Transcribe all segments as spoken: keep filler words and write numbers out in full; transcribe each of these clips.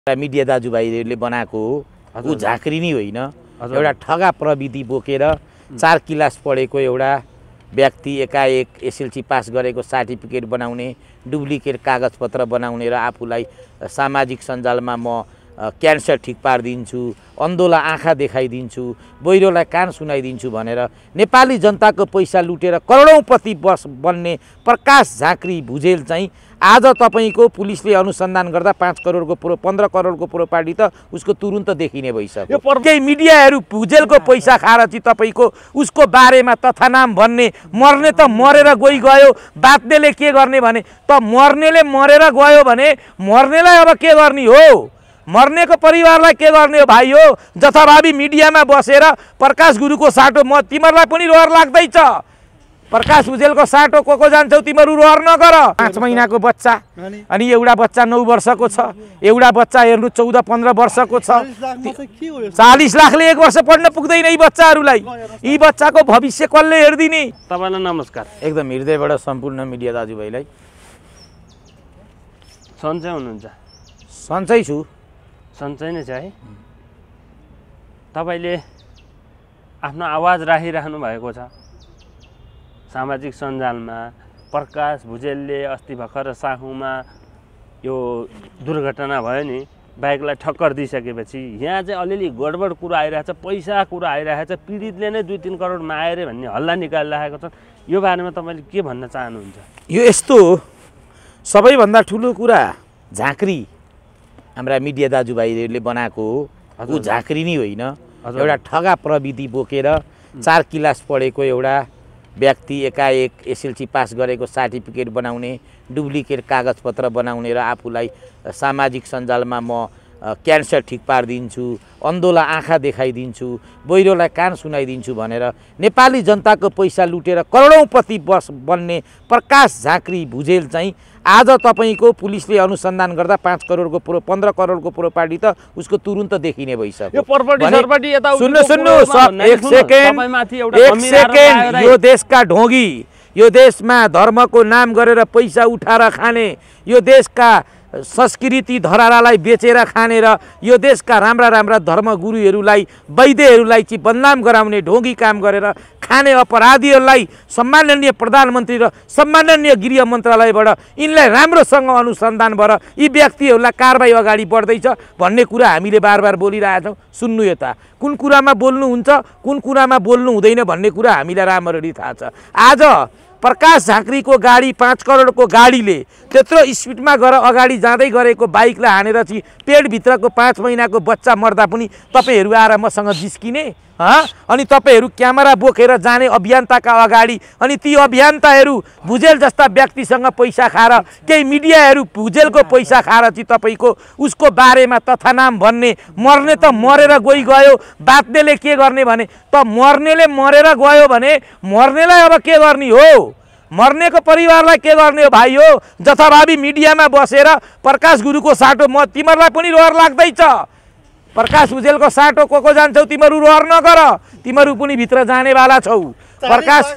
Media दाजुभाइहरूले बनाएको हो ऊ झाँक्री नै होइन एउटा ठगा प्रविधि बोकेर चार क्लास पढेको एउटा व्यक्ति एकाएक एसएलसी पास गरेको सर्टिफिकेट बनाउने डुप्लिकेट कागजपत्र बनाउने र आफूलाई सामाजिक सञ्जालमा म क्यान्सर ठिक पारिदिन्छु अन्धोलाई आँखा देखाइदिन्छु बहिरोलाई कान सुनाइदिन्छु भनेर नेपाली जनताको पैसा लुटेर करोडौँपति बस बन्ने प्रकाश झाँक्री भुजेल चाहिँ आज तपाईको पुलिसले अनुसन्धान गर्दा पाँच करोडको प्रो पन्ध्र करोडको प्रोपर्टी त उसको तुरुन्त देखिने भइसक्यो। केही मिडियाहरू भुजेलको पैसा खाएर चाहिँ तपाईको उसको बारेमा तथानाम भन्ने मर्ने त मरेर गइ गयो बाध्नेले के गर्ने भने त मर्नेले मरेर गयो भने मर्नेलाई अब के गर्ने हो मर्नेको परिवारलाई के गर्ने हो भाइ हो जथाभावी मिडियामा बसेर प्रकाश गुरुको साटो म तिमीहरूलाई पनि रहर लाग्दैछ प्रकाश भुजेलको साटो को को जान्छौ तिमीहरू रहर नगर। पाँच महिनाको बच्चा अनि एउटा बच्चा नौ वर्षको छ एउटा बच्चा हेर्नु चौध पन्ध्र वर्षको छ चालीस लाखले एक वर्ष पढ्न पुग्दैन यी बच्चाहरूलाई यी बच्चाको भविष्य कसले हेर्दिने। तपाईलाई नमस्कार एकदम हृदयबाट सम्पूर्ण मिडिया दाजुभाइलाई सन्चै हुनुहुन्छ? सन्चै छु सन्चै नै छ है। तपाईले आफ्नो आवाज राखिराख्नु भएको छ सामाजिक सञ्जालमा। प्रकाश भुजेलले अस्ति भर्खर साहुमा यो दुर्घटना भयो नि बाइकलाई ठक्कर दिइसकेपछि यहाँ चाहिँ अलिअलि गडबड कुरा आइरहेछ पैसा कुरा आइरहेछ पीडितले नै दुई तिन करोड मागे भन्ने हल्ला निकालिरहेको छ यो बारेमा तपाईँले के भन्न चाहनुहुन्छ? यो यस्तो सबैभन्दा ठुलो कुरा झाँक्री हाम्रा मिडिया दाजुभाइहरूले बनाएको हो ऊ झाँक्री नै होइन एउटा ठगा प्रविधि बोकेर चार क्लास पढेको एउटा व्यक्ति एकाएक एसएलसी पास गरेको सर्टिफिकेट बनाउने डुप्लिकेट कागजपत्र बनाउने र आफूलाई सामाजिक सञ्जालमा म क्यान्सर ठिक पारिदिन्छु अन्धोलाई आँखा देखाइदिन्छु बहिरोलाई कान सुनाइदिन्छु भनेर नेपाली जनताको पैसा लुटेर करोडौँपति बस बन्ने प्रकाश झाँक्री भुजेल चाहिँ आज तपाईको पुलिसले अनुसन्धान गर्दा पाँच करोडको प्रो पन्ध्र करोडको प्रोपर्टी त उसको तुरुन्त देखिने भइसक्यो। सुन्नु सुन्नु एक सेकेन्ड एक सेकेन्ड यो देशका ढोंगी यो देशमा धर्मको नाम गरेर पैसा उठाएर खाने यो देशका संस्कृति धरारालाई बेचेर खाने र यो देशका राम्रा राम्रा धर्मगुरुहरूलाई वैद्यहरूलाई चाहिँ बदनाम गराउने ढोंगी काम गरेर खाने अपराधीहरूलाई सम्माननीय प्रधानमन्त्री र सम्माननीय गृह मन्त्रालयबाट यिनलाई राम्रोसँग अनुसन्धान भएर यी व्यक्तिहरूलाई कारबाही अगाडि बढ्दैछ भन्ने कुरा हामीले बार बार बोलिरहेछौँ। सुन्नु यता कुन कुरामा बोल्नुहुन्छ कुन कुरामा बोल्नु हुँदैन भन्ने कुरा हामीलाई राम्ररी थाहा छ। आज प्रकाश झाँक्रीको गाडी पाँच करोडको गाडीले त्यत्रो स्पिडमा गएर अगाडि जाँदै गरेको बाइकलाई हानेर चाहिँ पेटभित्रको पाँच महिनाको बच्चा मर्दा पनि तपाईँहरू आएर मसँग जिस्किने हाँ अनि तपाईँहरू क्यामेरा बोकेर जाने अभियन्ताका अगाडि अनि ती अभियन्ताहरू भुजेल जस्ता व्यक्तिसँग पैसा खाएर केही मिडियाहरू भुजेलको पैसा खाएर चाहिँ तपाईँको उसको बारेमा तथानाम भन्ने मर्ने त मरेर गइ गयो बाध्नेले के गर्ने भने त मर्नेले मरेर गयो भने मर्नेलाई अब के गर्ने हो मर्नेको परिवारलाई के गर्ने हो भाइ हो जथाभावी मिडियामा बसेर प्रकाश गुरुको साटो म तिमीहरूलाई पनि रहर लाग्दैछ प्रकाश भुजेलको साटो को को जान्छौ तिमीहरू रहर नगर तिमीहरू पनि भित्र जानेवाला छौ। प्रकाश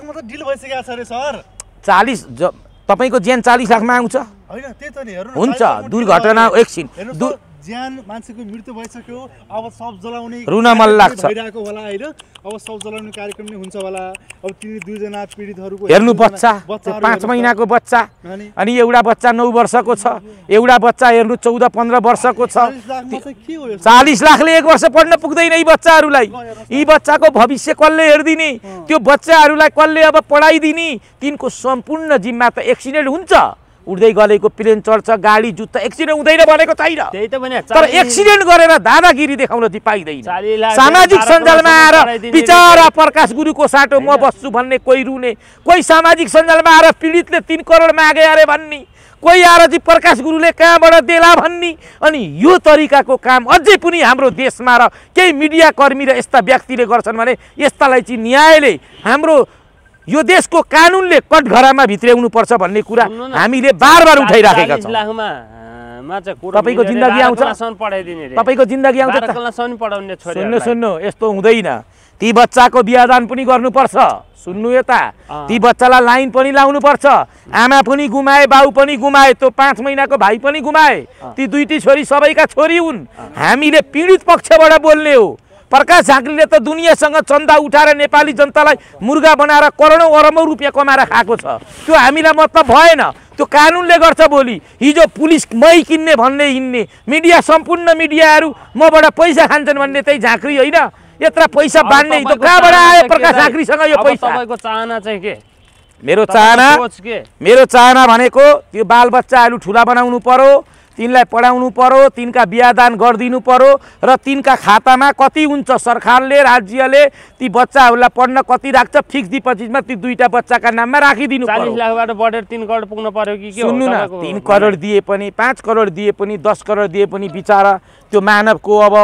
चालीस तपाईँको ज्यान चालीस लाखमा आउँछ हुन्छ दुर्घटना एकछिन ज्यान मान्छेको मृत्यु भइसक्यो अब सब जलाउने रुन मन लाग्छ भइरहेको होला हैन अब सब जलाउने कार्यक्रम नै हुन्छ होला। अब ती दुई जना पीडितहरुको हेर्नु बच्चा पाँच महिनाको बच्चा अनि एउटा बच्चा नौ वर्षको छ एउटा बच्चा हेर्नु चौध पन्ध्र वर्षको छ चालीस लाखले एक वर्ष पढ्न पुग्दैन यी बच्चाहरूलाई यी बच्चाको भविष्य कसले हेर्दिने त्यो बच्चाहरूलाई कसले अब पढाइदिने तिनको सम्पूर्ण जिम्मा त एक्सिडेन्ट हुन्छ उड्दै गलेको प्लेन चढ्छ गाडी जुत्ता एक्सिडेन्ट हुँदैन भनेको छैन त्यही त भने तर एक्सिडेन्ट गरेर दादागिरी देखाउन चाहिँ पाइदैन। सामाजिक सञ्जालमा आएर बिचारा प्रकाश गुरुको साटो म बस्छु भन्ने कोही रुने कोही सामाजिक सञ्जालमा आएर पीडितले तीन करोड मागे अरे भन्ने कोही आएर चाहिँ प्रकाश गुरुले कहाँबाट देला भन्ने अनि यो तरिकाको काम अझै पनि हाम्रो देशमा र केही मिडिया कर्मी र यस्ता व्यक्तिले गर्छन् भने यस्तालाई चाहिँ न्यायले हाम्रो यो देशको कानुनले कठघरामा भित्र्याउनु पर्छ भन्ने कुरा हामीले बार बार उठाइराखेका छौँ। तपाईँको जिन्दगी आउँछ तपाईँको जिन्दगी आउँछ सुन्नु सुन्नु यस्तो हुँदैन ती बच्चाको बिहादान पनि गर्नुपर्छ। सुन्नु यता, ती बच्चालाई लाइन पनि लाउनुपर्छ। आमा पनि गुमाए, बाउ पनि गुमाए, त्यो पाँच महिनाको भाइ पनि गुमाए। ती दुईटी छोरी सबैका छोरी हुन्। हामीले पीडित पक्षबाट बोल्ने हो। प्रकाश झाँक्रीले त दुनियाँसँग चन्दा उठाएर नेपाली जनतालाई मुर्गा बनाएर करोडौँ अरबौँ रुपियाँ कमाएर खाएको छ। त्यो हामीलाई मतलब भएन। त्यो कानुनले गर्छ। भोलि हिजो पुलिस मै किन्ने भन्ने हिँड्ने मिडिया, सम्पूर्ण मिडियाहरू मबाट पैसा खान्छन् भन्ने त्यही झाँक्री होइन? यत्र पैसा बाँड्ने त कहाँबाट आयो प्रकाश झाँक्रीसँग यो पैसा? तपाईँको चाहना चाहिँ के? मेरो चाहना मेरो चाहना भनेको त्यो बालबच्चाहरू ठुला बनाउनु पर्यो, तिनलाई पढाउनु पर्यो, तिनका बिहादान गरिदिनु पर्यो र तिनका खातामा कति हुन्छ सरकारले, राज्यले ती बच्चाहरूलाई पढ्न कति राख्छ फिक्स डिपोजिटमा ती दुईटा बच्चाका नाममा राखिदिनु पर्यो। चालीस लाखबाट बढेर तीन करोड पुग्न पर्यो कि के हो? सुन्नु न, तीन करोड दिए पनि, पाँच करोड दिए पनि, दस करोड दिए पनि बिचारा त्यो मानवको अब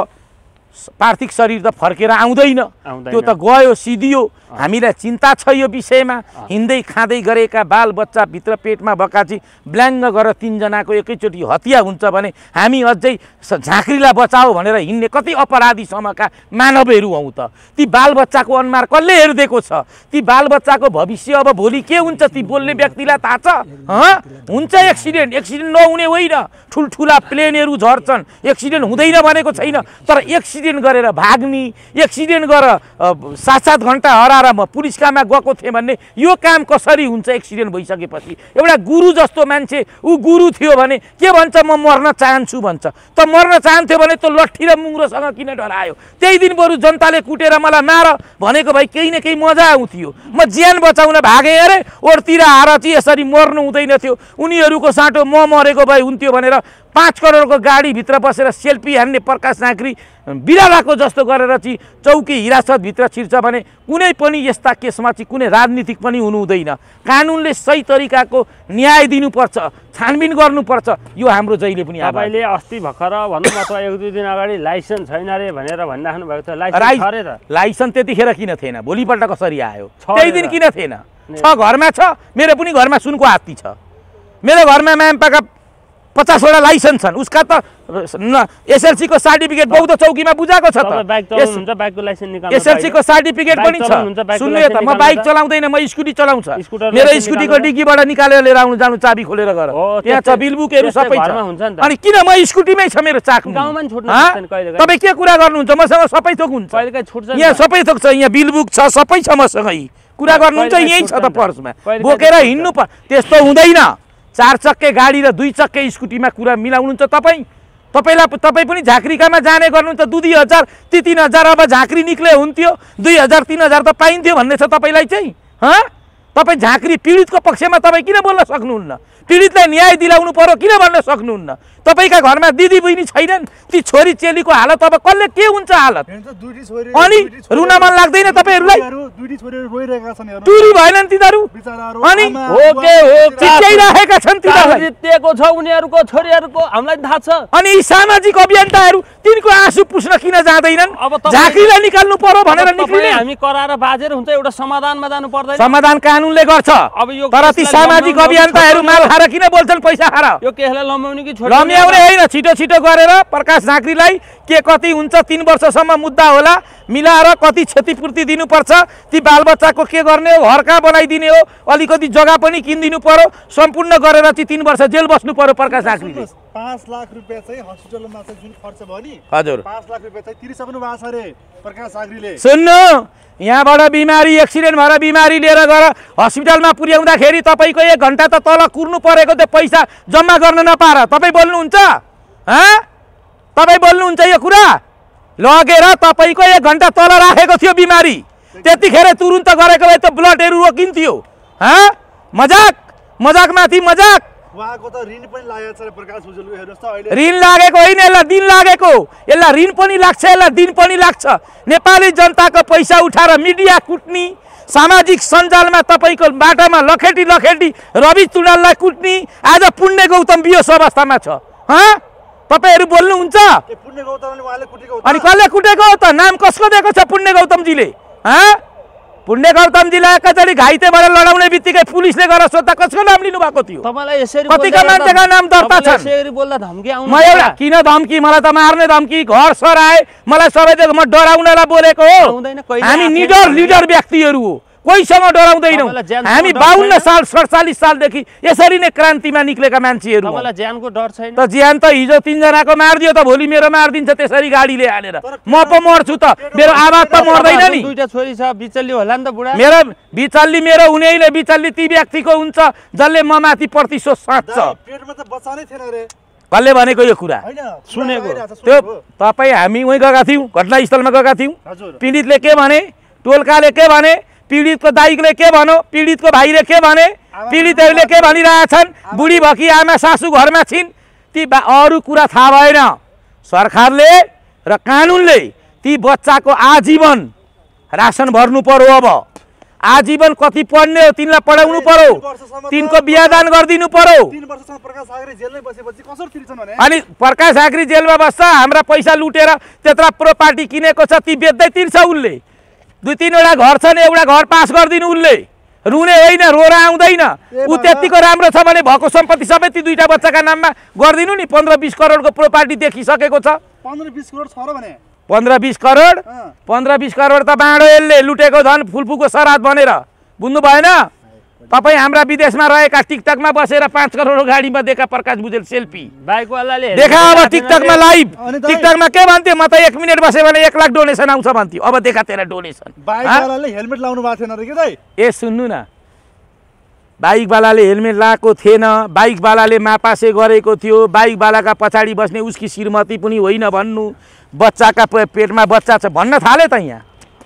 पार्थिव शरीर त फर्केर आउँदैन। त्यो त गयो, सिधियो। हामीलाई चिन्ता छ यो विषयमा। हिँड्दै खाँदै गरेका बाल बच्चा भित्र पेटमा बकाची ब्ल्याङ्ग गरेर तिनजनाको एकैचोटि हत्या हुन्छ भने हामी अझै झाँक्रीलाई बचाओ भनेर हिँड्ने कति अपराधीसम्मका मानवहरू हौँ त? ती बालबच्चाको अनुहार कसले हेरिदिएको छ? ती बालबच्चाको भविष्य अब भोलि के हुन्छ ती बोल्ने व्यक्तिलाई थाहा छ? हँ, हुन्छ एक्सिडेन्ट। एक्सिडेन्ट नहुने होइन, ठुल्ठुला प्लेनहरू झर्छन्, एक्सिडेन्ट हुँदैन भनेको छैन। तर एक्सिडेन्ट गरेर भाग्ने, एक्सिडेन्ट गरेर सात सात घन्टा हराएर म पुलिस काममा गएको थिएँ भन्ने यो काम कसरी हुन्छ? एक्सिडेन्ट भइसकेपछि एउटा गुरु जस्तो मान्छे ऊ गुरु थियो भने के भन्छ? म मर्न चाहन्छु भन्छ। त मर्न चाहन्थ्यो भने त लट्ठी र मुङ्रोसँग किन डरायो? त्यही दिन बरु जनताले कुटेर मलाई मार भनेको भए केही न केही मजा आउँथ्यो। म ज्यान बचाउन भागेँ अरे, ओरतिर आएर चाहिँ यसरी मर्नु हुँदैन थियो। उनीहरूको साटो म मरेको भए हुन्थ्यो भनेर पाँच करोडको गाडीभित्र बसेर सेल्फी हान्ने प्रकाश झाँक्री बिरालाको जस्तो गरेर चाहिँ चौकी हिरासतभित्र छिर्छ भने कुनै पनि यस्ता केसमा चाहिँ कुनै राजनीतिक पनि हुनु हुँदैन। कानुनले सही तरिकाको न्याय दिनुपर्छ, छानबिन गर्नुपर्छ। यो हाम्रो जहिले पनि आवाज। तपाईँले अस्ति भर्खर भन्नु अथवा एक दुई दिन अगाडि लाइसेन्स छैन अरे भनेर भनिराख्नु भएको थियो। लाइसेन्स छ अरे त? लाइसेन्स त्यतिखेर किन थिएन? भोलिपल्ट कसरी आयो? त्यही दिन किन थिएन? छ, घरमा छ। मेरो पनि घरमा सुनको हात्ती छ। मेरो घरमा मामपाका पचासवटा लाइसेन्स छन्। उसका त एसएलसीको सर्टिफिकेट बौद्ध चौकीमा बुझाएको छ त। एसएलसीको सर्टिफिकेट पनि छ। सुन्नु त, म बाइक चलाउँदैन, म स्कुटी चलाउँछ। मेरो स्कुटीको डिग्गीबाट निकालेर लिएर आउनु जानु, चाबी खोलेर गर। त्यहाँ छ बिलबुकहरू सबै छ। अनि किन म स्कुटीमै छ मेरो चाक? तपाईँ के कुरा गर्नुहुन्छ? मसँग सबै थोक हुन्छ। यहाँ सबै थोक छ, यहाँ बिलबुक छ, सबै छ मसँगै। कुरा गर्नुहुन्छ यहीँ छ त पर्समा, बोकेर हिँड्नु पर्छ। त्यस्तो हुँदैन। चार चक्के गाडी र दुई चक्के स्कुटीमा कुरा मिलाउनुहुन्छ तपाईँ? तपाईँलाई तपाईँ पनि झाँक्रीकामा जाने गर्नुहुन्छ दुई दुई हजार ती तिन हजार अब झाँक्री निक्ले हुन्थ्यो, दुई हजार तिन हजार त पाइन्थ्यो भन्ने छ तपाईँलाई चाहिँ? हँ, तपाईँ झाँक्री पीडितको पक्षमा तपाईँ किन बोल्न सक्नुहुन्न? पीडितलाई न्याय दिलाउनु पर्यो किन भन्न सक्नुहुन्न? तपाईँका घरमा दिदी बहिनी छैनन्? ती छोरी चेलीको हालत अब कसले के हुन्छ हालत? अनि रुन मन लाग्दैन तपाईँहरूलाई? टुरी भएनन् तिनीहरू? अनि चिच्याइराखेका छन् तिनीहरूलाई। जितेको छ उनीहरूको छोरीहरूको, हामीलाई थाहा छ। अनि यी सामाजिक अभियन्ताहरू तिनको आँसु पुस्न किन जाँदैनन्? झाँक्रीलाई निकाल्नु पर्यो भनेर निक्लिने। हामी कराएर बाजेर हुन्छ, एउटा समाधानमा जानु पर्दैन? समाधान कानुनले गर्छ। तर ती सामाजिक अभियन्ताहरू माल खाएर किन बोल्छन्? पैसा खाएर। यो केसलाई लम्ब्याउने कि छोड्ने? लम्ब्याउने होइन, छिटो छिटो गरेर प्रकाश झाँक्रीलाई के कति हुन्छ तीन वर्षसम्म मुद्दा होला मिलाएर कति क्षतिपूर्ति दिनुपर्छ, ती बालबच्चाको के गर्ने हो, घर कहाँ बनाइदिने हो, अलिकति जग्गा पनि किनिदिनु पर्यो, सम्पूर्ण गरेर चाहिँ तीन वर्ष जेल बस्नु पर्यो प्रकाश झाँक्रीले। पाँच लाख रुपियाँ चाहिँ हस्पिटलमा चाहिँ जुन खर्च भयो नि, हजुर पाँच लाख रुपियाँ चाहिँ तिरिसक्नु भएको छ अरे प्रकाश झाँक्रीले। सुन्नु, यहाँबाट बिमारी एक्सिडेन्ट भएर बिमारी लिएर गएर हस्पिटलमा पुर्याउँदाखेरि तपाईँको एक घन्टा त तल कुर्नु परेको त्यो पैसा जम्मा गर्न नपाएर तपाईँ बोल्नुहुन्छ? हँ, तपाईँ बोल्नुहुन्छ यो कुरा? लगेर तपाईँको एक घन्टा तल राखेको थियो बिमारी, त्यतिखेर तुरुन्त गरेको भए त ब्लडहरू रोकिन्थ्यो। हँ, मजाक मजाकमाथि मजाक। उहाँको त ऋण पनि लागेको छ प्रकाश भुजेलको, हेर्नुहोस् त अहिले। ऋण लागेको होइन, यसलाई दिन लागेको। यसलाई ऋण पनि लाग्छ, यसलाई दिन पनि लाग्छ। नेपाली जनताको पैसा उठाएर मिडिया कुट्ने, सामाजिक सञ्जालमा तपाईँको बाटामा लखेटी लखेटी रवि चुडाललाई कुट्ने, आज पुण्य गौतम बियोस अवस्थामा छ। हँ, तपाईँहरू बोल्नुहुन्छ? अनि कसले कुटेको हो त? नाम कसको दिएको छ पुण्य गौतमजीले? हँ, पुण्य गौतमजीलाई एकैचोटि घाइतेबाट लडाउने बित्तिकै पुलिसले गएर सोद्धा कसको नाम लिनु भएको थियो? तपाईलाई यसरी कतिका मान्छेका नाम दर्ता छन्? यसरी बोल्दा धम्की आउनु म एउटा किन धम्की? मलाई त मार्ने धम्की, घर सराए, मलाई सबैले म डराउनलाई बोलेको हो। हामी निडर लिडर व्यक्तिहरू हो, कोहीसँग डराउँदैनौँ। हामी बाउन्न साल सडचालिस सालदेखि यसरी नै क्रान्तिमा निक्लेका मान्छेहरू। तपाईँलाई ज्यानको डर छैन? त ज्यान त हिजो तिनजनाको मारिदियो त भोलि मेरो मारिदिन्छ त्यसरी गाडीले हालेर। म पो मर्छु त, मेरो आवाज त मर्दैन नि। दुईटा छोरी छ, बिचल्ली होला नि त बुढा। मेरो बिचल्ली मेरो हुनेले बिचल्ली ती व्यक्तिको हुन्छ जसले म माथि प्रतिशोध साँच्छ। पेटमा त बच्चा नै थिएन रे। कसले भनेको यो कुरा? सुनेको त्यो तपाईँ हामी उहीँ गएका थियौँ, घटनास्थलमा गएका थियौँ। पीडितले के भने, टोलकाले के भने, पीडितको दाइले के भन्यो, पीडितको भाइले के भने, पीडितहरूले के भनिरहेछन्, बुढी भकी आमा सासू घरमा छिन्, ती अरू कुरा थाहा भएन। सरकारले र कानुनले ती बच्चाको आजीवन रासन भर्नु पर्यो। अब आजीवन कति पढ्ने हो तिनलाई पढाउनु पर्यो, तिनको बिहादान गरिदिनु पर्यो। अनि प्रकाश आखरी जेलमा बस्छ, हाम्रा पैसा लुटेर त्यत्रा प्रोपर्टी किनेको छ ती बेच्दै तिर्छ उसले। दुई तिनवटा घर छन्, एउटा घर पास गरिदिनु उसले। रुने होइन, रोएर आउँदैन। ऊ त्यतिको राम्रो छ भने भएको सम्पत्ति सबै ती दुईटा बच्चाका नाममा गरिदिनु नि। पन्ध्र बिस करोडको प्रोपर्टी देखिसकेको छ। पन्ध्र बिस करोड छ र भने पन्ध्र बिस करोड पन्ध्र बिस करोड त बाँडो यसले लुटेको धन फुलफुको सराद बनेर। बुझ्नु भएन? तपाईँ हाम्रा विदेशमा रहेका टिकटकमा बसेर पाँच करोडको गाडीमा देखा प्रकाश भुजेल सेल्फी बाइकवालाले देखा। अब टिकटकमा लाइभ, टिकटकमा के भन्थ्यो, म त एक मिनट बस्यो भने एक लाख डोनेसन आउँछ भन्थ्यो। अब देखा तेरा डोनेसन। बाइकवालाले हेलमेट लाउनु भएको थिएन रे के दाइ? ए सुन्नु न, बाइकवालाले हेलमेट लाएको थिएन, बाइकवालाले मापासे गरेको थियो। बाइकवालाका पछाडि बस्ने उसकी श्रीमती पनि होइन भन्नु, बच्चाका पेटमा बच्चा छ भन्न थाले त। यहाँ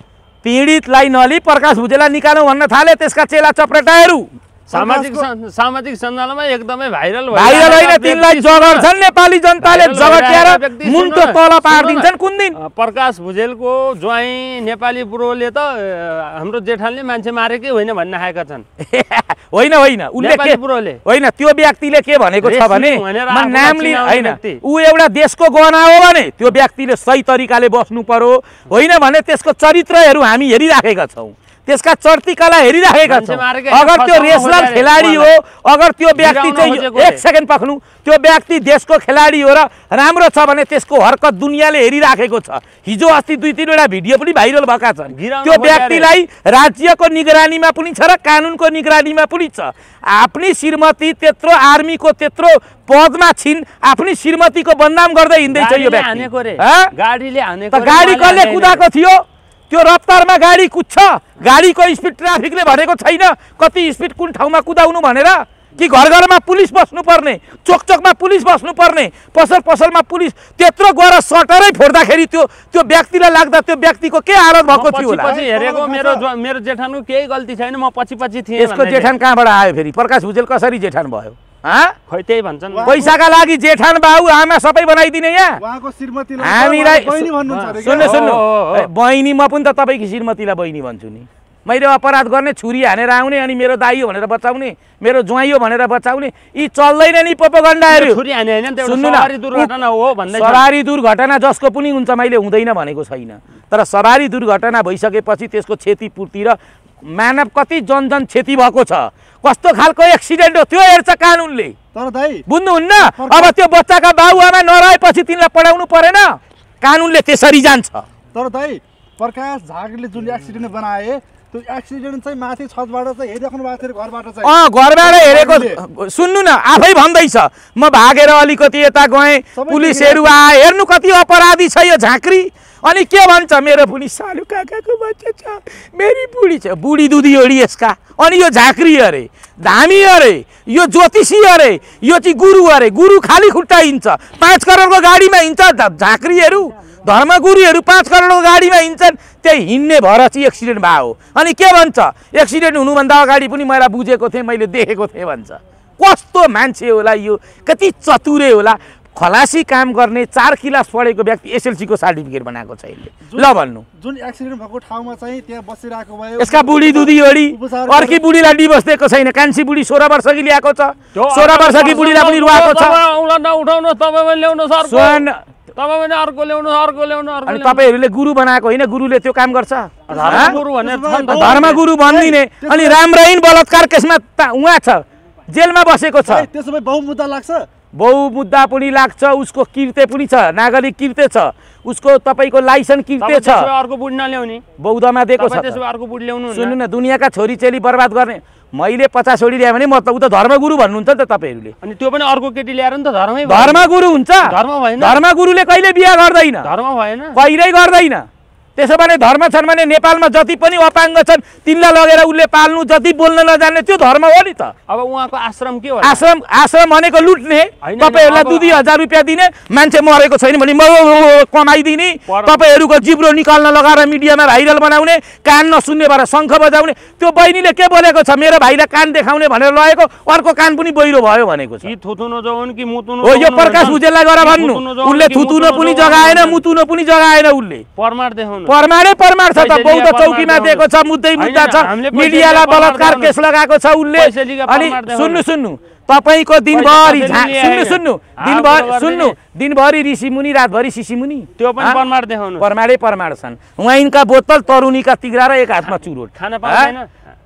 पीडितलाई नली प्रकाश भुजेललाई निकालौँ भन्न थाले त्यसका चेला चपराटाहरू। सामाजिक सामाजिक सञ्जालमा एकदमै भाइरल भाइरल होइन, तिनलाई जगर्छन् नेपाली जनताले, जगटेर मुन्टो तल पार्दिन्छन्। कुन दिन प्रकाश भुजेलको ज्वाइँ नेपाली बुढोले त हाम्रो जेठानले मान्छे मारेकै होइन भन्न आएका छन्। होइन होइन, उसले के बुढोले होइन, त्यो व्यक्तिले के भनेको छ भने म नाम लि होइन, ऊ एउटा देशको गहना हो भने त्यो व्यक्तिले सही तरिकाले बस्नु पर्यो। होइन भने त्यसको चरित्रहरू हामी हेरिराखेका छौँ, त्यसका चर्ती कला हेरिराखेका छौँ। अगर त्यो रेसलर खेलाडी हो, अगर त्यो व्यक्ति चाहिँ एक सेकेन्ड पक्नु, त्यो व्यक्ति देशको खेलाडी हो र राम्रो छ भने त्यसको हरकत दुनियाँले हेरिराखेको छ। हिजो अस्ति दुई तिनवटा भिडियो पनि भाइरल भएका छन्। त्यो व्यक्तिलाई राज्यको निगरानीमा पनि छ र कानुनको निगरानीमा पनि छ। आफ्नी श्रीमती त्यत्रो आर्मीको त्यत्रो पदमा छिन्, आफ्नी श्रीमतीको बदनाम गर्दै हिँड्दैछ यो व्यक्ति। गाडीले हानेको, गाडी कसले कुदाएको थियो? त्यो रफ्तारमा गाडी कुद्छ, गाडीको स्पिड ट्राफिकले भनेको छैन कति स्पिड कुन ठाउँमा कुदाउनु भनेर। कि घर घरमा पुलिस बस्नुपर्ने, चोक चोकमा पुलिस बस्नुपर्ने, पसल पसलमा पुलिस त्यत्रो गएर सटरै फोड्दाखेरि त्यो त्यो व्यक्तिलाई लाग्दा त्यो व्यक्तिको के हालत भएको थियो होला? पछि हेरेको मेरो मेरो जेठानको केही गल्ती छैन, म पछि पछि थिएँ। यसको जेठान कहाँबाट आयो फेरि? प्रकाश भुजेल कसरी जेठान भयो? खै त्यही भन्छन्, पैसाका लागि जेठान बाउ आमा सबै बनाइदिने यहाँ। उहाँको श्रीमतीलाई हामीलाई बहिनी भन्नुहुन्छ रे? सुन्नु सुन्नु, बहिनी म पनि त तपाईँको श्रीमतीलाई बहिनी भन्छु नि। मैले अपराध गर्ने, छुरी हानेर आउने, अनि मेरो दाइ हो भनेर बचाउने, मेरो ज्वाइँ हो भनेर बचाउने, यी चल्दैन नि प्रोपोगन्डाहरू। छुरी हाने हैन, त्यो सवारी दुर्घटना हो भन्दै। सवारी दुर्घटना जसको पनि हुन्छ, मैले हुँदैन भनेको छैन, तर सवारी दुर्घटना भइसकेपछि त्यसको क्षतिपूर्ति र मानव कति जनजन क्षति भएको छ, कस्तो खालको एक्सिडेन्ट हो त्यो हेर्छ कानुनले। तर दाइ बुझ्नुहुन्न? अब त्यो बच्चाका बाबुआमा नरहेपछि तिनलाई पढाउनु परेन, कानुनले त्यसरी जान्छ। तर दाइ प्रकाश झागले जुन एक्सिडेन्ट बनाए त्यो एक्सिडेन्ट चाहिँ माथि छतबाट चाहिँ हेरिराख्नु भएको थियो, घरबाट चाहिँ अँ घरबाट हेरेको। सुन्नु न, आफै भन्दैछ म भागेर अलिकति यता गएँ, पुलिसहरू आए, हेर्नु कति अपराधी छ यो झाँक्री। अनि के भन्छ, मेरो बुढी सालु काकाको बच्चा छ, मेरी बुढी छ, बुढी दुधी ओडी यसका। अनि यो झाँक्री अरे, धामी अरे, यो ज्योतिषी अरे, यो चाहिँ गुरु अरे। गुरु खाली खुट्टा हिँड्छ, पाँच करोडको गाडीमा हिँड्छ झाँक्रीहरू, धर्मगुरुहरू पाँच करोडको गाडीमा हिँड्छन्। त्यही हिँड्ने भएर चाहिँ एक्सिडेन्ट भयो। अनि के भन्छ, एक्सिडेन्ट हुनुभन्दा अगाडि पनि मैले बुझेको थिएँ, मैले देखेको थिएँ भन्छ। कस्तो मान्छे होला यो, कति चतुरे होला। खलासी काम गर्ने, चार क्लास पढेको व्यक्ति एसएलसी को सर्टिफिकेट बनाएको छ यसले। ल भन्नु, जुन एक्सिडेन्ट भएको ठाउँमा चाहिँ त्यहाँ बसिरहेको भयो, यसका बुढी दुधी ओडी, अर्की बुढीलाई डिभोर्स दिएको छैन, कान्छी बुढी सोह्र वर्षकी ल्याएको छ, सोह्र वर्षकी बुढीलाई पनि रुवाएको छ। उठाउनु तपाईँ ल्याउनु सर, सुन तपाईँ भने अर्को ल्याउनु अर्को ल्याउनु अर्को अनि तपाईँहरूले गुरु बनाएको होइन, गुरुले त्यो काम गर्छ? धर्मगुरु भनेर छ नि त। धर्मगुरु भनिदिने अनि रामरहीन बलात्कार केसमा उहाँ छ, जेलमा बसेको छ। त्यसो भए बहुमुद्दा लाग्छ? बहुमुद्दा पनि लाग्छ, उसको किर्ते पनि छ, नागरिक किर्ते छ, उसको तपाईँको लाइसेन्स किर्ते छ। अर्को बुढी नल्याउने बौद्धमा दिएको छ। त्यसो भए अर्को बुढी ल्याउनु। सुन्नु न, दुनियाँका छोरीचेली बर्बाद गर्ने मैले पचास छोडी ल्याएँ भने म त उ त धर्मगुरु भन्नुहुन्छ नि त तपाईँहरूले। अनि त्यो पनि अर्को केटी ल्याएर नि त धर्मै धर्मगुरु हुन्छ। धर्म भएन, धर्मगुरुले कहिले बिहा गर्दैन, धर्म भएन, कहिल्यै गर्दैन। त्यसो भने धर्म छन् भने नेपालमा जति पनि अपाङ्ग छन् तिनलाई लगेर उसले पाल्नु, जति बोल्न नजान्ने त्यो धर्म हो नि त। अब उहाँको आश्रम के हो? आश्रम आश्रम भनेको लुट्ने, तपाईँहरूलाई दुई दुई हजार रुपियाँ दिने, मान्छे मरेको छैन भने कमाइदिने, तपाईँहरूको जिब्रो निकाल्न लगाएर मिडियामा भाइरल बनाउने, कान नसुन्ने भएर शङ्ख बजाउने। त्यो बहिनीले के बोलेको छ? मेरो भाइलाई कान देखाउने भनेर लगेको, अर्को कान पनि बहिरो भयो भनेको छ। हो यो प्रकाश भुजेललाई गएर भन्नु, उसले थुतुन पनि जगाएन, मुतुन पनि जगाएन, उसले प्रमाण देखाउनु। परमाणै परमाण छ त, बौद्ध चौकीमा दिएको छ, मुद्दै मुद्दा छ, मिडियालाई बलात्कार केस लगाएको छ उसले। अनि सुन्नु सुन्नु तपाईँको दिनभरि सुन्नु सुन्नु दिनभरि सुन्नु दिनभरि ऋषिमुनि, रातभरि शिशिमुनि, त्यो पनि प्रमाण देखाउनु। परमाणै परमाण छन्। वाइनका बोतल, तरुनीका तिग्रा र एक हातमा चुरोट। खाना पाउँदैन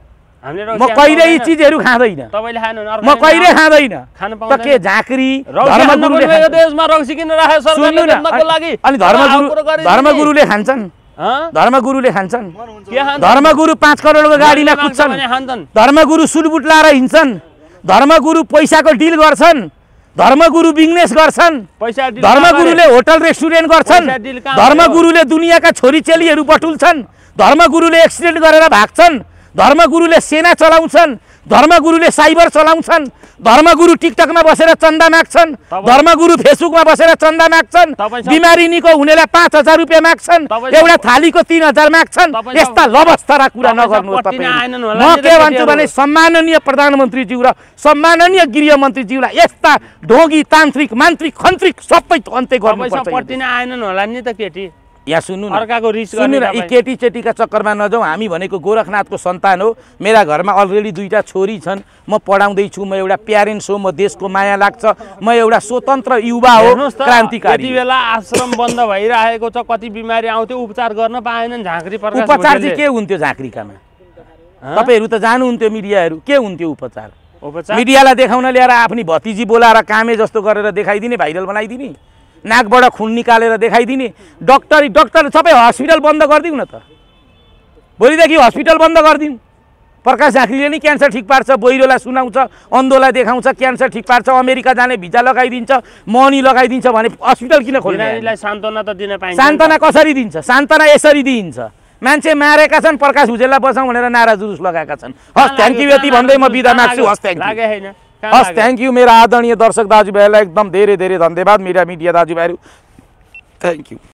म कहिले यी चिजहरू खाँदैन, तपाईँले खानु म कहिले खाँदैन। खान त के झाँक्री धर्मगुरुले देशमा रक्सी किन राखे सरकारले देख्नको लागि? अनि धर्मगुरु धर्मगुरुले खान्छन्, धर्मगुरुले खान्छन्। धर्मगुरु पाँच करोडको गाडीमा कुद्छन्, धर्मगुरु सुलबुट लाएर हिँड्छन्, धर्मगुरु पैसाको डिल गर्छन्, धर्मगुरु बिजनेस गर्छन्, धर्मगुरुले होटल रेस्टुरेन्ट गर्छन्, धर्मगुरुले दुनियाँका छोरीचेलीहरू बटुल्छन्, धर्मगुरुले एक्सिडेन्ट गरेर भाग्छन्, धर्मगुरुले सेना चलाउँछन्, धर्मगुरुले साइबर चलाउँछन्, धर्मगुरु टिकटकमा बसेर चन्दा माग्छन्, धर्मगुरु फेसबुकमा बसेर चन्दा माग्छन्, बिमारी निको हुनेलाई पाँच हजार रुपियाँ माग्छन्, एउटा थालीको तिन हजार माग्छन्। यस्ता लबस्तरा कुरा नगर्नुहोस् तपाईँ। म के भन्छु भने सम्माननीय प्रधानमन्त्रीज्यू र सम्माननीय गृहमन्त्रीज्यूलाई यस्ता ढोगी, तान्त्रिक, मान्त्रिक, खन्त्रिक सबै अन्त्य गर्नुपर्छ। पट्टिन आएनन् होला नि त केटी। यहाँ सुन्नु न, अर्काको रिस सुन्नु न, यी केटी चेटीका चक्करमा नजाउँ। हामी भनेको गोरखनाथको सन्तान हो। मेरा घरमा अलरेडी दुईवटा छोरी छन्, म पढाउँदैछु, म एउटा प्यारेन्ट्स हो, म देशको माया लाग्छ, म एउटा स्वतन्त्र युवा हो, क्रान्तिकारी। यति बेला आश्रम बन्द भइरहेको छ, कति बिमारी आउँथ्यो, उपचार गर्न पाएनन्। झाँक्री प्रकाश उपचार चाहिँ के हुन्थ्यो झाँक्रीकामा? तपाईँहरू त जानुहुन्थ्यो, मिडियाहरू के हुन्थ्यो उपचार? मिडियालाई देखाउन ल्याएर आफ्नी भतिजी बोलाएर कामे जस्तो गरेर देखाइदिने, भाइरल बनाइदिने, नाकबाट खुन निकालेर देखाइदिने। डक्टर डक्टर सबै हस्पिटल बन्द गरिदिउँ न त, भोलिदेखि हस्पिटल बन्द गरिदिउँ। प्रकाश झाँक्रीले नि क्यान्सर ठिक पार्छ, बहिरोलाई सुनाउँछ, अन्धोलाई देखाउँछ, क्यान्सर ठिक पार्छ, अमेरिका जाने भिजा लगाइदिन्छ, मनी लगाइदिन्छ भने हस्पिटल किन खोल्ने? सान्त्वना त दिन पाइन्छ। सान्त्वना कसरी दिन्छ? सान्त्वना यसरी दिइन्छ, मान्छे मारेका छन्, प्रकाश भुजेललाई बचाउँ भनेर नारा जुलुस लगाएका छन्। हस् थ्याङ्क यू, यति भन्दै म बिदा माग्छु। हस् थ्याङ्क यू, हस् थ्याङ्क यू। मेरा आदरणीय दर्शक दाजुभाइहरूलाई एकदम धेरै धेरै धन्यवाद, मेरा मिडिया दाजुभाइहरू, थ्याङ्क यू।